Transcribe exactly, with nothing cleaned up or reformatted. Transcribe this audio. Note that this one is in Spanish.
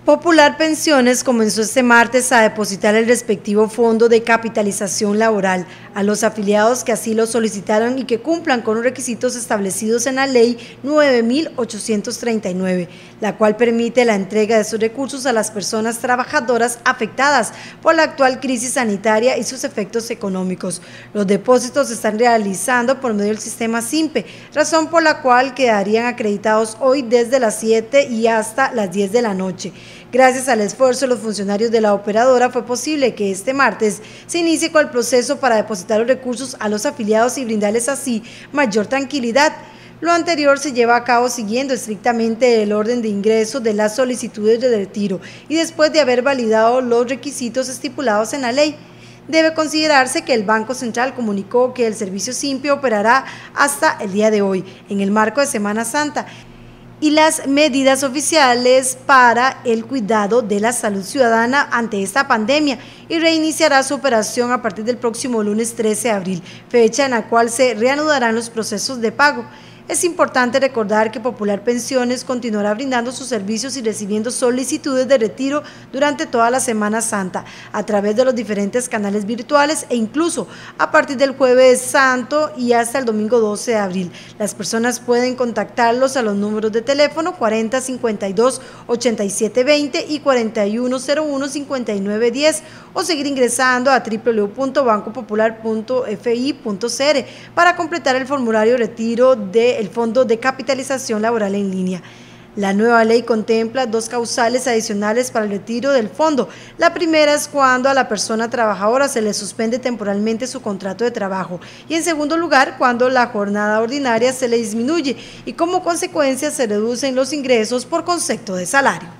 Popular Pensiones comenzó este martes a depositar el respectivo fondo de capitalización laboral a los afiliados que así lo solicitaron y que cumplan con los requisitos establecidos en la Ley nueve mil ochocientos treinta y nueve, la cual permite la entrega de esos recursos a las personas trabajadoras afectadas por la actual crisis sanitaria y sus efectos económicos. Los depósitos se están realizando por medio del sistema SIMPE, razón por la cual quedarían acreditados hoy desde las siete y hasta las diez de la noche. Gracias al esfuerzo de los funcionarios de la operadora fue posible que este martes se inicie con el proceso para depositar los recursos a los afiliados y brindarles así mayor tranquilidad. Lo anterior se lleva a cabo siguiendo estrictamente el orden de ingreso de las solicitudes de retiro y después de haber validado los requisitos estipulados en la ley. Debe considerarse que el Banco Central comunicó que el servicio SIMPE operará hasta el día de hoy, en el marco de Semana Santa, y las medidas oficiales para el cuidado de la salud ciudadana ante esta pandemia, y reiniciará su operación a partir del próximo lunes trece de abril, fecha en la cual se reanudarán los procesos de pago. Es importante recordar que Popular Pensiones continuará brindando sus servicios y recibiendo solicitudes de retiro durante toda la Semana Santa a través de los diferentes canales virtuales e incluso a partir del Jueves Santo y hasta el domingo doce de abril. Las personas pueden contactarlos a los números de teléfono cuarenta cincuenta y dos ochenta y siete veinte y cuarenta y uno cero uno cincuenta y nueve diez o seguir ingresando a w w w punto banco popular punto f i punto c r para completar el formulario de retiro de el Fondo de Capitalización Laboral en línea. La nueva ley contempla dos causales adicionales para el retiro del fondo. La primera es cuando a la persona trabajadora se le suspende temporalmente su contrato de trabajo y en segundo lugar cuando la jornada ordinaria se le disminuye y como consecuencia se reducen los ingresos por concepto de salario.